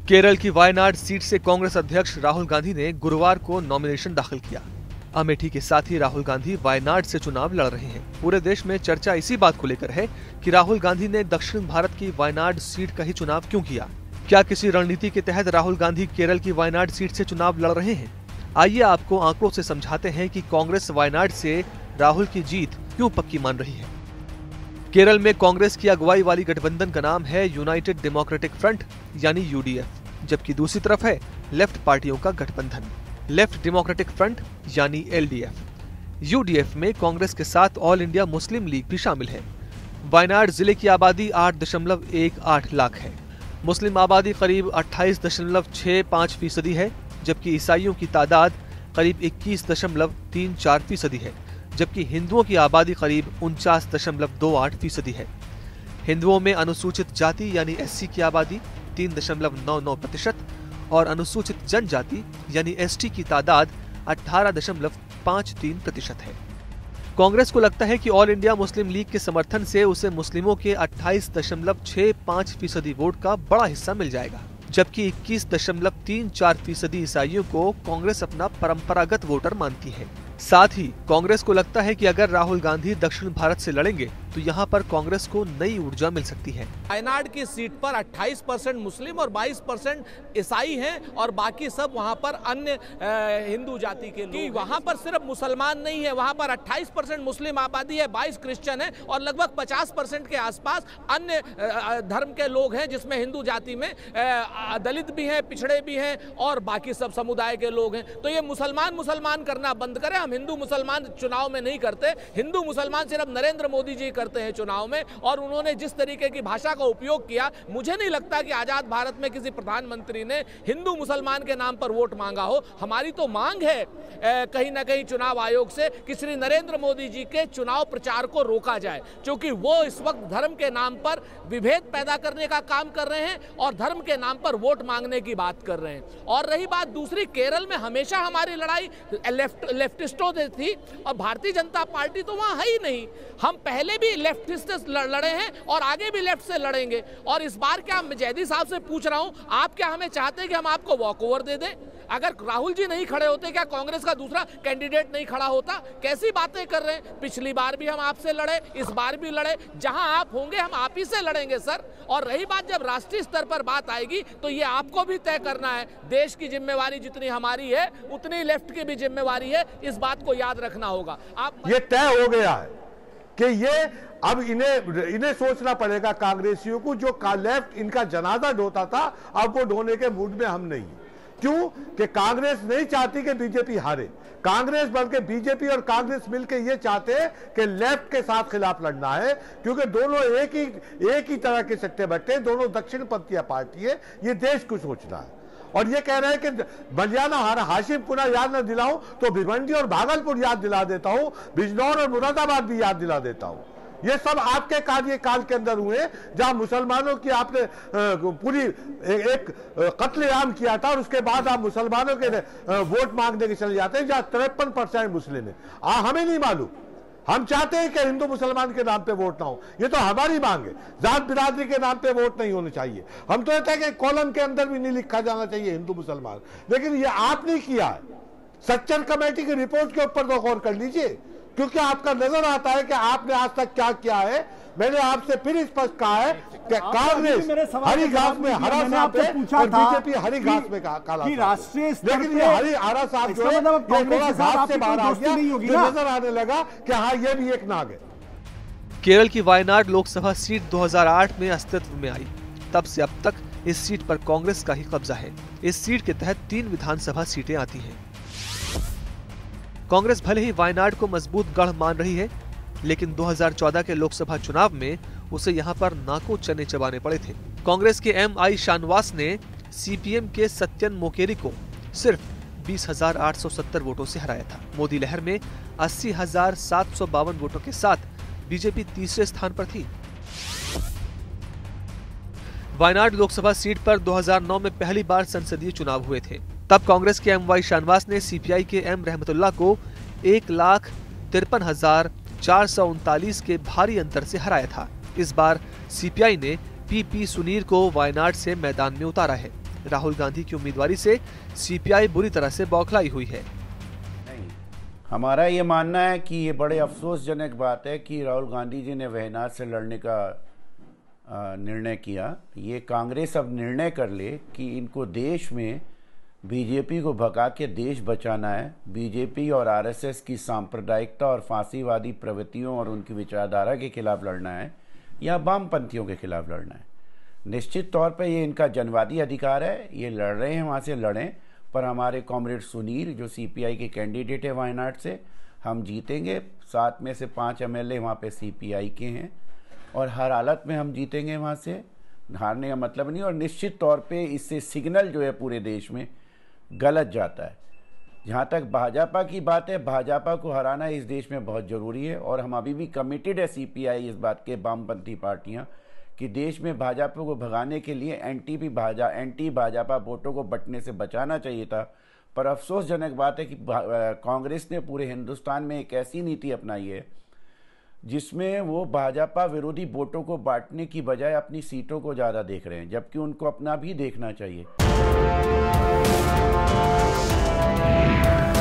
केरल की वायनाड सीट से कांग्रेस अध्यक्ष राहुल गांधी ने गुरुवार को नॉमिनेशन दाखिल किया। अमेठी के साथ ही राहुल गांधी वायनाड से चुनाव लड़ रहे हैं। पूरे देश में चर्चा इसी बात को लेकर है कि राहुल गांधी ने दक्षिण भारत की वायनाड सीट का ही चुनाव क्यों किया। क्या किसी रणनीति के तहत राहुल गांधी केरल की वायनाड सीट से चुनाव लड़ रहे हैं? आइए आपको आंकड़ों से समझाते हैं कि कांग्रेस वायनाड से राहुल की जीत क्यों पक्की मान रही है। केरल में कांग्रेस की अगुवाई वाली गठबंधन का नाम है यूनाइटेड डेमोक्रेटिक फ्रंट यानी यूडीएफ, जबकि दूसरी तरफ है लेफ्ट पार्टियों का गठबंधन लेफ्ट डेमोक्रेटिक फ्रंट यानी एलडीएफ। यूडीएफ में कांग्रेस के साथ ऑल इंडिया मुस्लिम लीग भी शामिल है। वायनाड जिले की आबादी 8.18 लाख है। मुस्लिम आबादी करीब 28.65% है, जबकि ईसाइयों की तादाद करीब 21.34% है, जबकि हिंदुओं की आबादी करीब 49.28% है। हिंदुओं में अनुसूचित जाति यानी एससी की आबादी 3.99% और अनुसूचित जनजाति यानी एसटी की तादाद 18.53% है। कांग्रेस को लगता है कि ऑल इंडिया मुस्लिम लीग के समर्थन से उसे मुस्लिमों के 28.65% वोट का बड़ा हिस्सा मिल जाएगा, जबकि 21.34% ईसाइयों को कांग्रेस अपना परंपरागत वोटर मानती है। साथ ही कांग्रेस को लगता है कि अगर राहुल गांधी दक्षिण भारत से लड़ेंगे तो यहाँ पर कांग्रेस को नई ऊर्जा मिल सकती है। वायनाड की सीट पर 28% मुस्लिम और 22% ईसाई हैं और बाकी सब वहाँ पर अन्य हिंदू जाति के लोग। वहाँ पर सिर्फ मुसलमान नहीं है, वहाँ पर 28% मुस्लिम आबादी है, 22 क्रिश्चियन है और लगभग 50% के आसपास अन्य धर्म के लोग हैं, जिसमें हिंदू जाति में दलित भी हैं, पिछड़े भी हैं और बाकी सब समुदाय के लोग हैं। तो ये मुसलमान करना बंद करें। हम हिंदू मुसलमान चुनाव में नहीं करते। हिंदू मुसलमान सिर्फ नरेंद्र मोदी जी करते हैं चुनाव में, और उन्होंने जिस तरीके की भाषा का उपयोग किया, मुझे नहीं लगता कि आजाद भारत में किसी प्रधानमंत्री ने हिंदू मुसलमान के नाम पर वोट मांगा हो। हमारी तो मांग है कहीं ना कहीं चुनाव आयोग से कि श्री नरेंद्र मोदी जी के चुनाव प्रचार को रोका जाए, क्योंकि वो इस वक्त धर्म के नाम पर विभेद पैदा करने का काम कर रहे हैं और धर्म के नाम पर वोट मांगने की बात कर रहे हैं। और रही बात दूसरी, केरल में हमेशा हमारी लड़ाई लेफ्टिस्टों से थी और भारतीय जनता पार्टी तो वहां है ही नहीं। हम पहले भी लेफ्टिस्ट से लड़े हैं और आगे भी लेफ्ट से लड़ेंगे। और इस बार क्या मैं जयदी साहब से पूछ रहा हूं, आप क्या हमें चाहते हैं कि हम आपको वॉकओवर दे दें? अगर राहुल जी नहीं खड़े होते, क्या कांग्रेस का दूसरा कैंडिडेट नहीं खड़ा होता? कैसी बातें कर रहे हैं? पिछली बार भी हम आपसे लड़े, इस बार भी लड़े। जहां आप होंगे हम आप ही से लड़ेंगे सर। और रही बात, जब राष्ट्रीय स्तर पर बात आएगी तो ये आपको भी तय करना है। देश की जिम्मेवारी जितनी हमारी है उतनी लेफ्ट की भी जिम्मेवारी है, इस बात को याद रखना होगा। आप ये तय हो गया है कि ये अब इन्हें सोचना पड़ेगा कांग्रेसियों को, जो लेफ्ट इनका जनाजा ढोता था, अब वो ढोने के मूड में हम नहीं। क्यों? कि कांग्रेस नहीं चाहती कि बीजेपी हारे। कांग्रेस बल्कि बीजेपी और कांग्रेस मिलकर ये चाहते हैं कि लेफ्ट के साथ खिलाफ लड़ना है, क्योंकि दोनों एक ही तरह के सट्टे बट्टे, दोनों दक्षिणपंथी पार्टी है। ये देश को सोचना है और ये कह रहे हैं कि बलियाना हाशिमपुरा याद न दिलाऊं तो भिवंडी और भागलपुर याद दिला देता हूं, बिजनौर और मुरादाबाद भी याद दिला देता हूं। ये सब आपके कार्यकाल के अंदर हुए, जहां मुसलमानों की आपने पूरी एक कत्लेआम किया था और उसके बाद आप मुसलमानों के वोट मांगने के चले जाते हैं, जहां 53% मुस्लिम है। हमें नहीं मालूम, हम चाहते हैं कि हिंदू मुसलमान के नाम पे वोट ना हो। ये तो हमारी मांग है। जात बिरादरी के नाम पे वोट नहीं होने चाहिए। हम तो कहते हैं कि कॉलम के अंदर भी नहीं लिखा जाना चाहिए हिंदू मुसलमान, लेकिन ये आपने किया है। सच्चर कमेटी की रिपोर्ट के ऊपर तो गौर कर लीजिए, क्योंकि आपका नजर आता है कि आपने आज तक क्या किया है। मैंने आपसे फिर स्पष्ट कहा है कि कांग्रेस हरी घास में हरा सांप है और बीजेपी हरी घास में काला सांप है। लेकिन ये हरा सांप जो है, ये थोड़ा घास से बाहर आ गया, जो नजर आने लगा कि हाँ ये भी एक नाग है। केरल की वायनाड लोकसभा सीट 2008 में अस्तित्व में आई। तब से अब तक इस सीट पर कांग्रेस का ही कब्जा है। इस सीट के तहत 3 विधानसभा सीटें आती हैं। कांग्रेस भले ही वायनाड को मजबूत गढ़ मान रही है, लेकिन 2014 के लोकसभा चुनाव में उसे यहां पर नाको चने चबाने पड़े थे। कांग्रेस के एम.आई. शानवास ने सीपीएम के सत्यन मोकेरी को सिर्फ 20,870 वोटों से हराया था। मोदी लहर में 80,752 वोटों के साथ बीजेपी तीसरे स्थान पर थी। वायनाड लोकसभा सीट पर 2009 में पहली बार संसदीय चुनाव हुए थे। तब कांग्रेस के एम.वाई. शानवास ने सीपीआई के एम. रहमतुल्लाह को 1,53,439 के भारी अंतर से हराया था। इस बार सीपीआई ने पी. सुनीर को वायनाड से मैदान में उतारा है। राहुल गांधी की उम्मीदवारी से सीपीआई बुरी तरह से बौखलाई हुई है। हमारा ये मानना है कि ये बड़े अफसोसजनक बात है कि राहुल गांधी जी ने वायनाड से लड़ने का निर्णय किया। ये कांग्रेस अब निर्णय कर ले कि इनको देश में बीजेपी को भगा के देश बचाना है। बीजेपी और आरएसएस की सांप्रदायिकता और फांसीवादी प्रवृत्तियों और उनकी विचारधारा के खिलाफ लड़ना है या वामपंथियों के खिलाफ लड़ना है। निश्चित तौर पे ये इनका जनवादी अधिकार है, ये लड़ रहे हैं, वहाँ से लड़ें। पर हमारे कॉमरेड सुनील जो सीपीआई के कैंडिडेट है वायनाड से, हम जीतेंगे। 7 में से 5 एमएलए वहाँ पे सीपीआई के हैं और हर हालत में हम जीतेंगे वहाँ से। हारने का मतलब नहीं। और निश्चित तौर पे इससे सिग्नल जो है पूरे देश में गलत जाता है। जहाँ तक भाजपा की बात है, भाजपा को हराना इस देश में बहुत ज़रूरी है और हम अभी भी कमिटेड है सीपीआई इस बात के, वामपंथी पार्टियाँ, कि देश में भाजपा को भगाने के लिए एंटी भाजपा वोटों को बंटने से बचाना चाहिए था। पर अफसोसजनक बात है कि कांग्रेस ने पूरे हिंदुस्तान में एक ऐसी नीति अपनाई है जिसमें वो भाजपा विरोधी वोटों को बांटने की बजाय अपनी सीटों को ज़्यादा देख रहे हैं, जबकि उनको अपना भी देखना चाहिए।